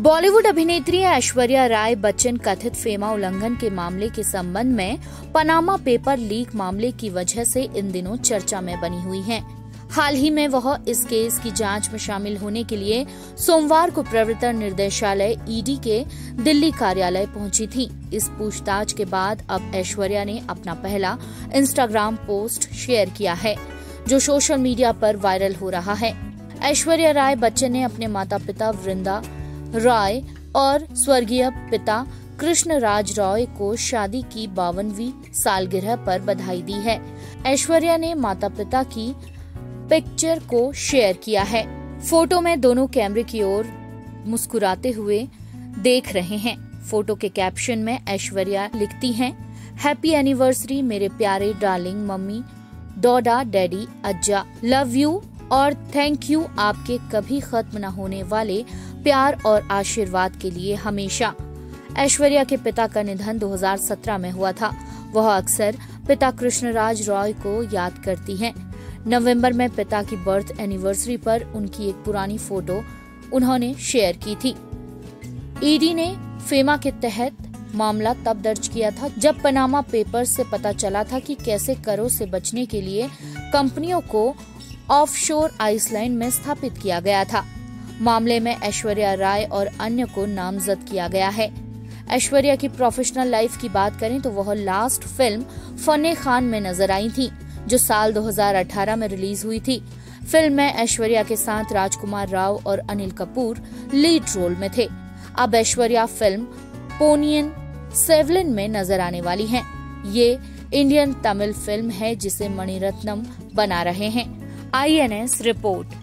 बॉलीवुड अभिनेत्री ऐश्वर्या राय बच्चन कथित फेमा उल्लंघन के मामले के संबंध में पनामा पेपर लीक मामले की वजह से इन दिनों चर्चा में बनी हुई हैं। हाल ही में वह इस केस की जांच में शामिल होने के लिए सोमवार को प्रवर्तन निर्देशालय ईडी के दिल्ली कार्यालय पहुंची थी। इस पूछताछ के बाद अब ऐश्वर्या ने अपना पहला इंस्टाग्राम पोस्ट शेयर किया है, जो सोशल मीडिया पर वायरल हो रहा है। ऐश्वर्या राय बच्चन ने अपने माता पिता वृंदा राय और स्वर्गीय पिता कृष्ण राज रॉय को शादी की 52वीं सालगिरह पर बधाई दी है। ऐश्वर्या ने माता पिता की पिक्चर को शेयर किया है। फोटो में दोनों कैमरे की ओर मुस्कुराते हुए देख रहे हैं। फोटो के कैप्शन में ऐश्वर्या लिखती हैं, हैप्पी एनिवर्सरी मेरे प्यारे डार्लिंग मम्मी, डॉडा, डैडी, अज्जा, लव यू और थैंक यू आपके कभी खत्म न होने वाले प्यार और आशीर्वाद के लिए हमेशा। ऐश्वर्या के पिता का निधन 2017 में हुआ था। वह अक्सर पिता कृष्णराज रॉय को याद करती हैं। नवंबर में पिता की बर्थ एनिवर्सरी पर उनकी एक पुरानी फोटो उन्होंने शेयर की थी। ईडी ने फेमा के तहत मामला तब दर्ज किया था जब पनामा पेपर्स से पता चला था कि कैसे करों से बचने के लिए कंपनियों को ऑफशोर आइसलैंड में स्थापित किया गया था। मामले में ऐश्वर्या राय और अन्य को नामजद किया गया है। ऐश्वर्या की प्रोफेशनल लाइफ की बात करें तो वह लास्ट फिल्म फने खान में नजर आई थी, जो साल 2018 में रिलीज हुई थी। फिल्म में ऐश्वर्या के साथ राजकुमार राव और अनिल कपूर लीड रोल में थे। अब ऐश्वर्या फिल्म पोनियन सेल्वन में नजर आने वाली हैं। ये इंडियन तमिल फिल्म है जिसे मणिरत्नम बना रहे हैं। INS report.